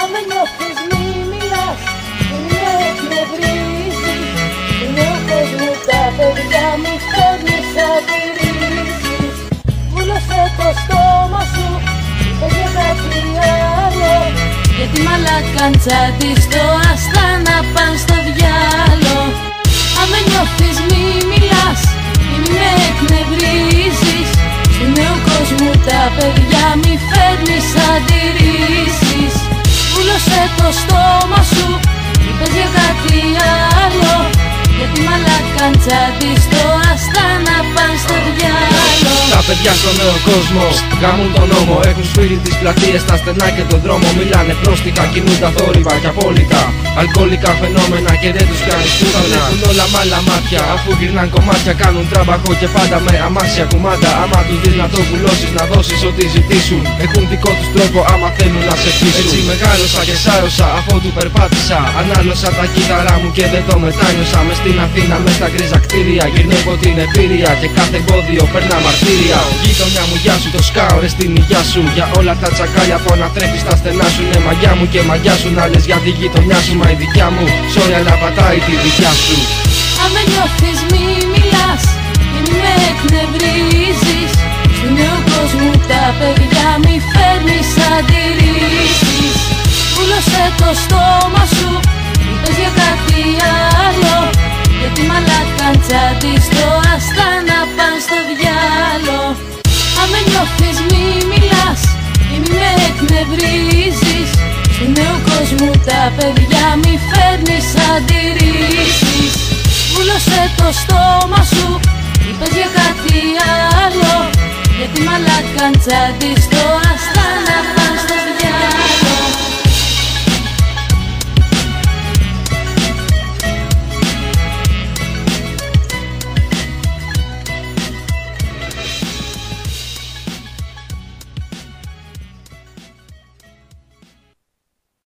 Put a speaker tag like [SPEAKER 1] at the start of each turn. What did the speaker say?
[SPEAKER 1] με νιώθεις μη μιλάς, με εκνευρίζεις. Του νέου κόσμου τα παιδιά μη φέρνεις αντιρρήσεις. Βούλωσε το στόμα σου, είπες για κάτι άλλο, γιατί μαλακάντσα της το άστα να παν στο διάλο. Αν με νιώθεις μη μιλάς, μη με εκνευρίζεις. Του νέου κόσμου τα παιδιά μη φέρνεις αντιρρήσεις. Βούλωσε το στόμα σου, είπες για κάτι άλλο, γιατί μαλακάντσα της το άστα να παν στο διάλο.
[SPEAKER 2] Τα παιδιά στον νέο κόσμο γάμουν τον νόμο. Έχουν σφύρει τις πλατείες, τα στενά και τον δρόμο. Μιλάνε πρόστιχα, κινούν τα θόρυβα και απόλυτα αλκοολικά φαινόμενα και δεν τους κάνεις πουθενά. Έχουν όλα μ' άλλα μάτια, αφού γυρνάν κομμάτια. Κάνουν τραμπαχό και πάντα με αμάξια κουμάντα. Άμα τους δεις να το βουλώσεις, να δώσεις ό,τι ζητήσουν. Έχουν δικό τους τρόπο άμα θέλουν να σε πείσουν. Έτσι μεγάλωσα και σάρωσα αφότου περπάτησα. Ανάλωσα τα κύτταρά μου και δεν το μετάνιωσα. Μες στην Αθήνα, μες στα γκρίζα κτίρια. Γυρνώ από την εμπειρία και κάθε εμπόδιο περνά μαρτύρια. Γείτονιά μου, γεια σου, το σκάω ρε στην υγειά σου. Για όλα τα τσακάλια που ανατρέχεις στα στενά σου. Είναι μαγιά μου και μαγιά σου να λες για τη γειτονιά σου. Μα η δικιά μου, sorry αλλά πατάει τη δικιά σου.
[SPEAKER 1] Αν με νιώθεις μη μιλάς, μη με εκνευρίζεις. Του νέου κόσμου τα παιδιά μη φέρνεις αντιρρήσεις. Βούλωσε το στόμα σου, είπες για κάτι άλλο, γιατί μαλακάντσα της το άστα να παν στο διάλο. Αν με νιώθεις μη μιλάς, μη με εκνευρίζεις. Του νέου κόσμου τα παιδιά μη φέρνεις αντιρρήσεις. Βούλωσε το στόμα σου, είπες για κάτι άλλο, γιατί μαλακάντσα της το άστα να